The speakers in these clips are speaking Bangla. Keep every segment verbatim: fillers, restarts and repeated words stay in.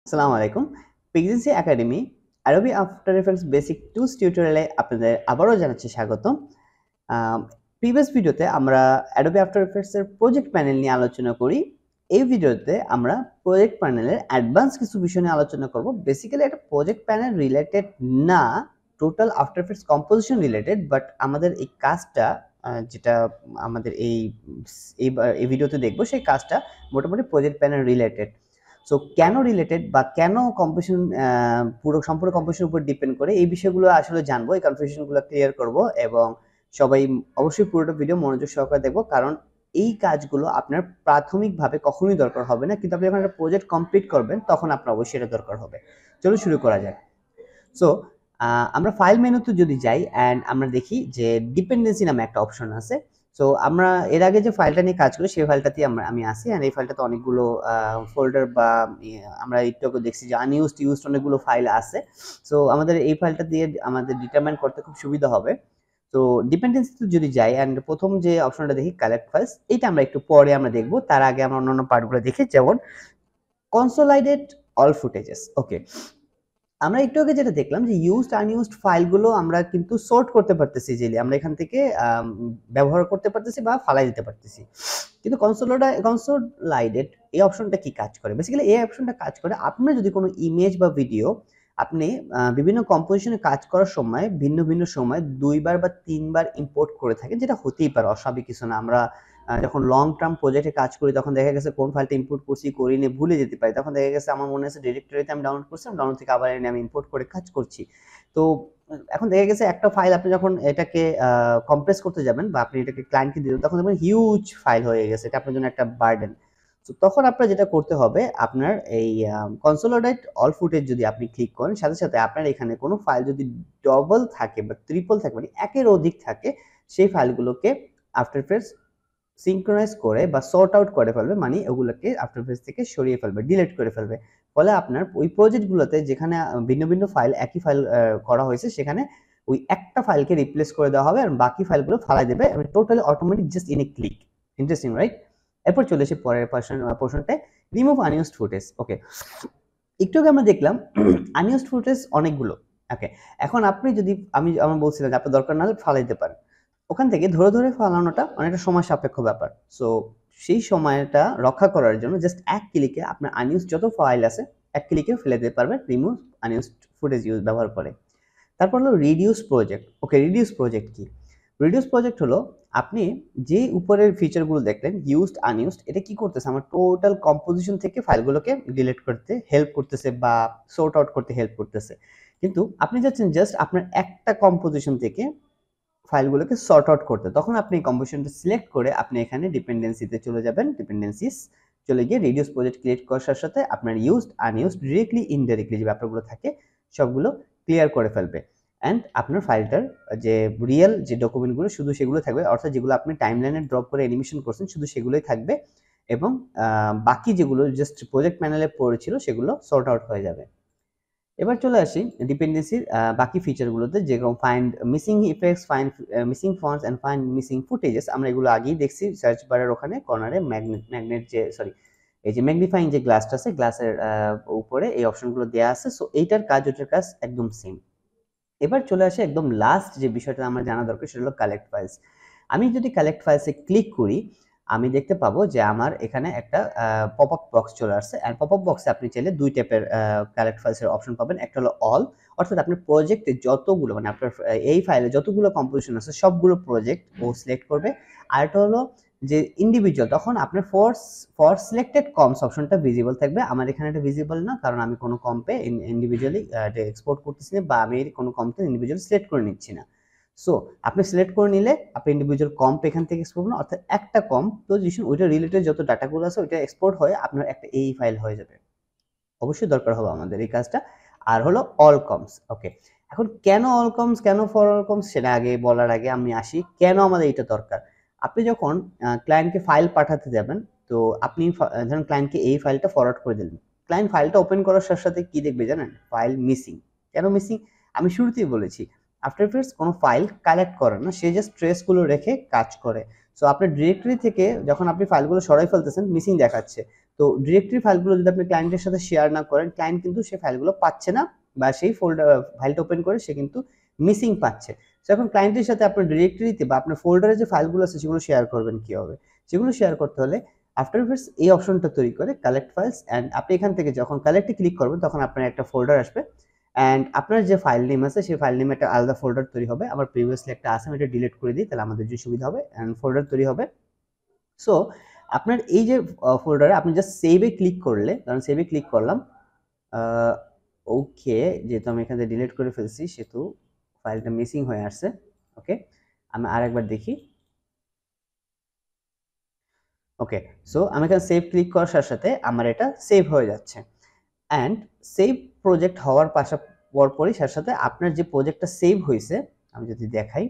আসসালামু আলাইকুম। PGC academy Adobe After Effects basic tools টিউটোরিয়ালে আপনাদের আবারও জানাচ্ছি স্বাগতম। প্রিভিয়াস ভিডিওতে আমরা Adobe After Effects এর প্রজেক্ট প্যানেল নিয়ে আলোচনা করি। এই ভিডিওতে আমরা প্রজেক্ট প্যানেলের অ্যাডভান্স কিছু বিষয় নিয়ে আলোচনা করব। বেসিক্যালি এটা প্রজেক্ট প্যানেল রিলেটেড না, total after effects composition related, but আমাদের এই কাজটা যেটা আমাদের এই এই ভিডিওতে দেখবো সেই কাজটা মোটামুটি প্রজেক্ট প্যানেল রিলেটেড। সো কেন রিলেটেড বা কেন কম্পোজিশন পুরো সম্পূর্ণ কম্পোজিশনের উপর ডিপেন্ড করে এই বিষয়গুলো আসলে জানবো, এই কনফিউশনগুলো ক্লিয়ার করব এবং সবাই অবশ্যই পুরোটা ভিডিও মনোযোগ সহকারে দেখবো, কারণ এই কাজগুলো আপনার প্রাথমিকভাবে কখনোই দরকার হবে না, কিন্তু আপনি যখন একটা প্রজেক্ট কমপ্লিট করবেন তখন আপনার অবশ্যই এটা দরকার হবে। চলো শুরু করা যাক। সো আমরা ফাইল মেনুতে যদি যাই অ্যান্ড আমরা দেখি যে ডিপেন্ডেন্সি নামে একটা অপশন আছে। সো আমরা এর আগে যে ফাইলটা নিয়ে কাজ করি সেই ফাইলটাতে আমরা আমি আসি, অ্যান্ড এই ফাইলটাতে অনেকগুলো ফোল্ডার বা আমরা একটু দেখছি যে আনইউজড ইউজড অনেকগুলো ফাইল আছে। সো আমাদের এই ফাইলটা দিয়ে আমাদের ডিটারমাইন করতে খুব সুবিধা হবে। তো ডিপেন্ডেন্সিতে যদি যাই অ্যান্ড প্রথম যে অপশনটা দেখি কালেক্ট ফাইলস, এইটা আমরা একটু পরে আমরা দেখবো, তার আগে আমরা অন্যান্য পার্টগুলো দেখি, যেমন কনসোলাইডেড অল ফুটেজেস। ওকে, আমরা একটু আগে যেটা দেখলাম যে ইউজড আনইউজড ফাইলগুলো আমরা কিন্তু সর্ট করতে পারতেছি, ইজিলি আমরা এখান থেকে ব্যবহার করতে পারতেছি বা ফালাই দিতে পারতেছি। কিন্তু কনসোলাইডেড কনসোলাইডেড এই অপশনটা কি কাজ করে? বেসিক্যালি এই অপশনটা কাজ করে আপনি যদি কোনো ইমেজ বা ভিডিও আপনি বিভিন্ন কম্পোজিশনে কাজ করার সময় ভিন্ন ভিন্ন সময় দুইবার বা তিনবার ইম্পোর্ট করে থাকেন, যেটা হতেই পারে, অস্বাভাবিক কিছু না। আমরা যখন লং টার্ম প্রজেক্টে কাজ করি তখন দেখা গেছে কোন ফাইলটা ইম্পোর্ট করছি করি নিয়ে ভুলে যেতে পারি, তখন দেখা গেছে আমার মনে আছে ডিরেক্টরিতে আমি ডাউনলোড করছিলাম, ডাউনলোড থেকে আবার এনে আমি ইম্পোর্ট করে কাজ করছি। তো এখন দেখা গেছে একটা ফাইল আপনি যখন এটাকে কম্প্রেস করতে যাবেন বা আপনি এটাকে ক্লায়েন্টকে দিবেন তখন দেখবেন হিউজ ফাইল হয়ে গেছে, এটা আপনার জন্য একটা বার্ডেন। তো তখন আপনার যেটা করতে হবে, আপনার এই কনসোলিডেট অল ফুটেজ যদি আপনি ক্লিক করেন, সাথে সাথে আপনার এখানে কোনো ফাইল যদি ডবল থাকে বা ট্রিপল থাকে, মানে একের অধিক থাকে, সেই ফাইলগুলোকে আফটার এফেক্টস সিনক্রোনাইজ করে বা সর্ট আউট করে ফেলবে, মানে ওগুলোকে আফটার এফেক্টস থেকে সরিয়ে ফেলবে, ডিলিট করে ফেলবে। ফলে আপনার ওই প্রজেক্টগুলোতে যেখানে ভিন্ন ভিন্ন ফাইল একই ফাইল করা হয়েছে সেখানে ওই একটা ফাইলকে রিপ্লেস করে দেওয়া হবে আর বাকি ফাইলগুলো ফালাই দেবে, totally automatic, just in a click. Interesting, right? এরপর চলে এসে পরের পোর্শনটায়, রিমুভ আনইউজড ফুটেজ। ওকে, একটু আগে আমরা দেখলাম আনইউজড ফুটেজ অনেকগুলো। ওকে, এখন আপনি যদি আমি আমি বলছিলাম যে আপনার দরকার না হলে ফালাই দিতে পারেন, ওখান থেকে ধরে ধরে ফালানোটা অনেকটা সময় সাপেক্ষ ব্যাপার। সো সেই সময়টা রক্ষা করার জন্য জাস্ট এক ক্লিকে আপনার আনইউজ যত ফাইল আছে এক ক্লিকে ফেলে দিতে পারবেন রিমুভ আনইউজড ফুটেজ ইউজ ব্যবহার করে। তারপর হলো reduce project. Okay, reduce project কি? রিডিউস প্রজেক্ট হলো আপনি যে উপরের ফিচারগুলো দেখলেন ইউজড আনইউজড, এটা কি করতেছে, আমার টোটাল কম্পোজিশন থেকে ফাইলগুলোকে ডিলিট করতে হেল্প করতেছে বা সর্ট আউট করতে হেল্প করতেছে। কিন্তু আপনি যাচ্ছেন জাস্ট আপনার একটা কম্পোজিশন থেকে ফাইলগুলোকে সর্ট আউট করতে, তখন আপনি কম্পোজিশনটা সিলেক্ট করে আপনি এখানে ডিপেন্ডেন্সিতে চলে যাবেন, ডিপেন্ডেন্সিস চলে গিয়ে রিডিউস প্রজেক্ট ক্রিয়েট করার সাথে আপনার ইউজড আনইউজড ডিরেক্টলি ইনডাইরেক্টলি যে ব্যাপারগুলো থাকে সবগুলো ক্লিয়ার করে ফেলবে। অ্যান্ড আপনার ফাইলটার যে রিয়েল যে ডকুমেন্টগুলো শুধু সেগুলো থাকবে, অর্থাৎ যেগুলো আপনি টাইমলাইনে ড্রপ করে অ্যানিমেশন করছেন শুধু সেগুলোই থাকবে, এবং বাকি যেগুলো জাস্ট প্রজেক্ট প্যানেলে পড়েছিল সেগুলো সর্ট আউট হয়ে যাবে। এবার চলে আসি ডিপেন্ডেন্সির বাকি ফিচারগুলোতে, যেরকম find missing effects, find missing fonts and find missing footages. আমরা এগুলো আগেই দেখছি, সার্চ বারের ওখানে কর্নারে ম্যাগনেট ম্যাগনেট যে সরি এই যে ম্যাগনিফাইং যে গ্লাসটা আছে, গ্লাসের উপরে এই অপশনগুলো দেওয়া আছে। সো এইটার কাজ ওটার কাজ একদম সেম। এবার চলে আসে একদম লাস্ট যে বিষয়টা আমার জানা দরকার, সেটা হলো কালেক্ট ফাইলস। আমি যদি কালেক্ট ফাইলসে ক্লিক করি আমি দেখতে পাবো যে আমার এখানে একটা পপ আপ বক্স চলে আসছে, অ্যান্ড পপ আপ বক্সে আপনি চাইলে দুই টাইপের কালেক্ট ফাইলসের অপশন পাবেন। একটা হলো অল, অর্থাৎ আপনার প্রজেক্টে যতগুলো মানে আপনার এই ফাইলে যতগুলো কম্পোজিশন আছে সবগুলো প্রজেক্ট ও সিলেক্ট করবে। আর একটা হলো যে ইন্ডিভিজুয়াল, তখন আপনার ফর ফর সিলেক্টেড কমস অপশনটা ভিজিবল থাকবে। আমার এখানে এটা ভিজিবল না, কারণ আমি কোনো কম্পে ইন্ডিভিজুয়ালি এক্সপোর্ট করতেছি না বা আমি কোনো কম্পে ইন্ডিভিজুয়াল সিলেক্ট করে নিচ্ছি না। সো আপনি সিলেক্ট করে নিলে আপনি ইন্ডিভিজুয়াল কম্প এখান থেকে এক্সপোর্ট করবেন, অর্থাৎ একটা কম্পোজিশন ওইটা রিলেটেড যত ডাটাগুলো আছে ওইটা এক্সপোর্ট হয়ে আপনার একটা এই ফাইল হয়ে যাবে। অবশ্যই দরকার হবে আমাদের এই কাজটা। আর হলো অল কমস। ওকে, এখন কেন অল কমস, কেন ফর অল কমস, সেটা আগে বলার আগে আমি আসি কেন আমাদের এটা দরকার। আপনি যখন ক্লায়েন্টকে ফাইল পাঠাতে যাবেন, তো আপনি ধরুন ক্লায়েন্টকে এই ফাইলটা ফরওয়ার্ড করে দিলেন, ক্লায়েন্ট ফাইলটা ওপেন করার সাথে সাথে কি দেখবে জানেন? File missing. কেন মিসিং? আমি শুরুতেই বলেছি আফটার এফেক্টস কোনো ফাইল কালেক্ট করে না, সে জাস্ট ট্রেসগুলো রেখে কাজ করে। সো আপনার ডিরেক্টরি থেকে যখন আপনি ফাইলগুলো সরাই ফেলতেছেন মিসিং দেখাচ্ছে, তো তো ডিরেক্টরি ফাইলগুলো যদি আপনি ক্লায়েন্টের সাথে শেয়ার না করেন, ক্লায়েন্ট কিন্তু সেই ফাইলগুলো পাচ্ছে না, বা সেই ফোল্ডার ফাইলটা ওপেন করে সে কিন্তু মিসিং পাচ্ছে। সো এখন ক্লায়েন্টের সাথে আপনার ডিরেক্টরিতে বা আপনার ফোল্ডারে যে ফাইলগুলো আছে সেগুলো শেয়ার করবেন কিভাবে? সেগুলো শেয়ার করতে হলে আফটার ইফেক্টস এই অপশনটা তৈরি করে কালেক্ট ফাইলস, অ্যান্ড আপনি এখান থেকে যখন কালেক্টে ক্লিক করবেন তখন আপনার একটা ফোল্ডার আসবে, অ্যান্ড আপনার যে ফাইল নেম আছে সেই ফাইল নেমে একটা আলাদা ফোল্ডার তৈরি হবে। আমার প্রিভিয়াসলি একটা আছে, আমি এটা ডিলিট করে দিই, তাহলে আমাদের যে সুবিধা হবে, অ্যান্ড ফোল্ডার তৈরি হবে। সো আপনার এই যে ফোল্ডারে আপনি জাস্ট সেভে ক্লিক করলে, কারণ সেভে ক্লিক করলাম, ওকে, যেহেতু আমি এখানে ডিলিট করে ফেলছি সেহেতু ফাইলটা মিসিং হয়ে আসছে। ওকে, আমি আরেকবার দেখি। ওকে, সো আমি এখানে সেভ ক্লিক করার সাথে সাথে আমার এটা সেভ হয়ে যাচ্ছে, অ্যান্ড সেভ প্রজেক্ট হওয়ার পাশা পরপরই সাথে সাথে আপনার যে প্রজেক্টটা সেভ হয়েছে, আমি যদি দেখাই,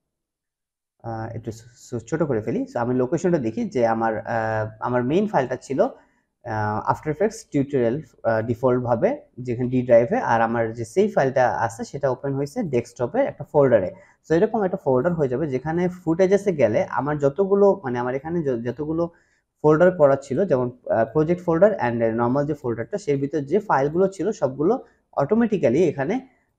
একটু ছোট করে ফেলি। সো আমি লোকেশনটা দেখি যে আমার আমার মেইন ফাইলটা ছিল আফটার এফেক্টস টিউটোরিয়াল ডিফল্ট ভাবে, যেখানে ডি ড্রাইভে, আর আমার যে সেই ফাইলটা আছে সেটা ওপেন হয়েছে ডেস্কটপে একটা ফোল্ডারে। সো এরকম একটা ফোল্ডার হয়ে যাবে যেখানে ফুটেজেসে গেলে আমার যতগুলো, মানে আমার এখানে যতগুলো ফোল্ডার করা ছিল, যেমন প্রজেক্ট ফোল্ডার অ্যান্ড নর্মাল যে ফোল্ডারটা, সেই ভিতরে যে ফাইলগুলো ছিল সবগুলো অটোমেটিক্যালি এখানে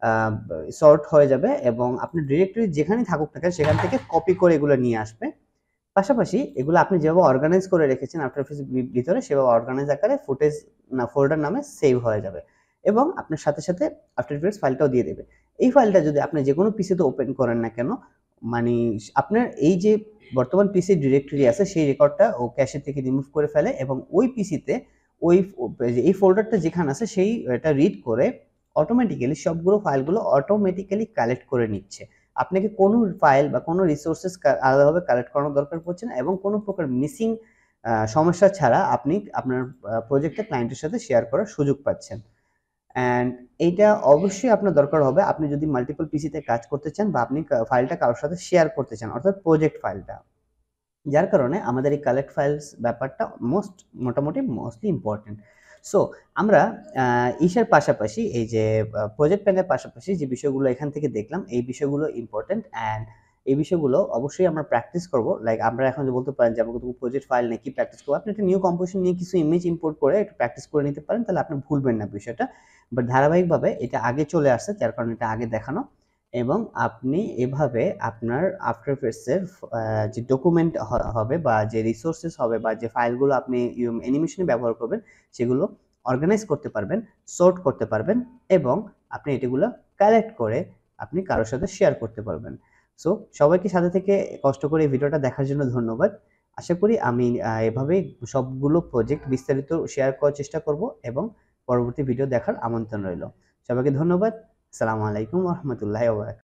সর্ট হয়ে যাবে, এবং আপনি ডিরেক্টরি যেখানেই থাকুক না কেন সেখান থেকে কপি করে এগুলো নিয়ে আসবে। পাশাপাশি এগুলো আপনি যেভাবে অর্গানাইজ করে রেখেছেন আফটার এফেক্টস ভিতরে, সেভাবে অর্গানাইজ আকারে ফুটেজ না ফোল্ডার নামে সেভ হয়ে যাবে, এবং আপনার সাথে সাথে আফটার এফেক্টস ফাইলটাও দিয়ে দেবে। এই ফাইলটা যদি আপনি যে কোনো পিসিতে ওপেন করেন না কেন, মানে আপনার এই যে বর্তমান পিসি ডিরেক্টরি আছে সেই রেকর্ডটা ও ক্যাশে থেকে রিমুভ করে ফেলে, এবং ওই পিসিতে ওই এই ফোল্ডারটা যেখানে আছে সেই এটা রিড করে অটোমেটিক্যালি সবগুলো ফাইলগুলো অটোমেটিক্যালি কালেক্ট করে নিচ্ছে। আপনাকে কোনো ফাইল বা কোনো রিসোর্সেস আলাদাভাবে কালেক্ট করানোর দরকার পড়ছে না, এবং কোনো প্রকার মিসিং সমস্যা ছাড়া আপনি আপনার প্রজেক্টটা ক্লায়েন্টের সাথে শেয়ার করার সুযোগ পাচ্ছেন। অ্যান্ড এইটা অবশ্যই আপনার দরকার হবে আপনি যদি মাল্টিপল পিসিতে কাজ করতে চান, বা আপনি ফাইলটা কারোর সাথে শেয়ার করতে চান, অর্থাৎ প্রজেক্ট ফাইলটা। যার কারণে আমাদের এই কালেক্ট ফাইলস ব্যাপারটা মোস্ট মোটামুটি মোস্টলি ইম্পর্টেন্ট। সো আমরা ইসের পাশাপাশি এই যে প্রজেক্ট প্ল্যানের পাশাপাশি যে বিষয়গুলো এখান থেকে দেখলাম, এই বিষয়গুলো ইম্পর্টেন্ট, অ্যান্ড এই বিষয়গুলো অবশ্যই আমরা প্র্যাকটিস করব। লাইক আমরা এখন যে বলতে পারেন যে আমরা প্রজেক্ট ফাইল নিয়ে কি প্র্যাকটিস করবো, আপনি একটা নিউ কম্পোজিশন নিয়ে কিছু ইমেজ ইম্পোর্ট করে একটু প্র্যাকটিস করে নিতে পারেন, তাহলে আপনি ভুলবেন না বিষয়টা। বাট ধারাবাহিকভাবে এটা আগে চলে আসছে, যার কারণে এটা আগে দেখানো, এবং আপনি এভাবে আপনার আফটার এফেক্টসের যে ডকুমেন্ট হবে বা যে রিসোর্সেস হবে বা যে ফাইলগুলো আপনি অ্যানিমেশনে ব্যবহার করবেন সেগুলো অর্গানাইজ করতে পারবেন, সর্ট করতে পারবেন, এবং আপনি এটিগুলো কালেক্ট করে আপনি কারোর সাথে শেয়ার করতে পারবেন। সো সবাইকে সাথে থেকে কষ্ট করে এই ভিডিওটা দেখার জন্য ধন্যবাদ। আশা করি আমি এভাবেই সবগুলো প্রজেক্ট বিস্তারিত শেয়ার করার চেষ্টা করব, এবং পরবর্তী ভিডিও দেখার আমন্ত্রণ রইল। সবাইকে ধন্যবাদ। আসসালামু আলাইকুম ওয়া রাহমাতুল্লাহি ওয়া বারাকাতুহু।